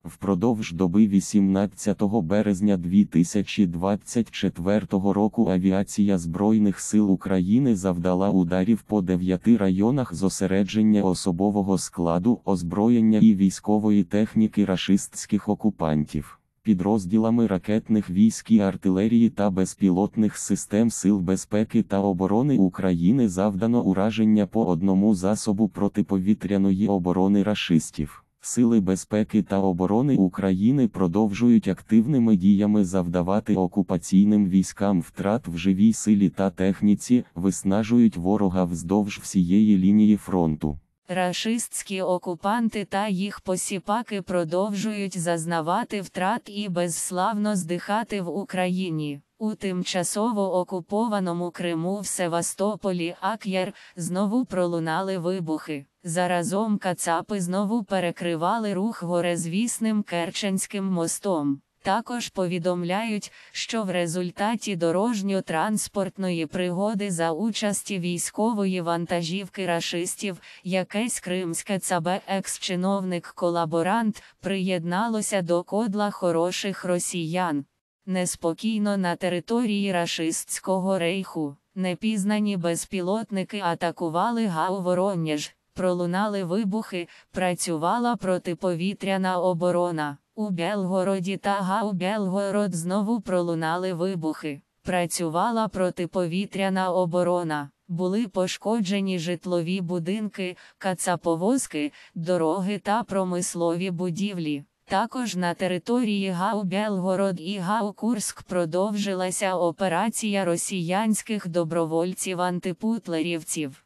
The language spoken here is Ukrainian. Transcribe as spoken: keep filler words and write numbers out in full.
Впродовж доби вісімнадцятого березня дві тисячі двадцять четвертого року авіація Збройних сил України завдала ударів по дев'яти районах зосередження особового складу, озброєння і військової техніки рашистських окупантів. Підрозділами ракетних військ і артилерії та безпілотних систем Сил безпеки та оборони України завдано ураження по одному засобу протиповітряної оборони рашистів. Сили безпеки та оборони України продовжують активними діями завдавати окупаційним військам втрат в живій силі та техніці, виснажують ворога вздовж всієї лінії фронту. Рашистські окупанти та їх посіпаки продовжують зазнавати втрат і безславно здихати в Україні. У тимчасово окупованому Криму в Севастополі Ак'яр знову пролунали вибухи. Заразом кацапи знову перекривали рух горизвісним Керченським мостом. Також повідомляють, що в результаті дорожньо-транспортної пригоди за участі військової вантажівки рашистів, якийсь кримське ЦАБ екс-чиновник-колаборант приєдналося до кодла хороших росіян. Неспокійно на території рашистського рейху. Непізнані безпілотники атакували ГАУ «Воронеж». Пролунали вибухи, працювала протиповітряна оборона. У Белгороді та ГАУ «Белгород» знову пролунали вибухи. Працювала протиповітряна оборона. Були пошкоджені житлові будинки, кацаповозки, дороги та промислові будівлі. Також на території ГАУ «Белгород» і ГАУ «Курськ» продовжилася операція росіянських добровольців-антипутлерівців.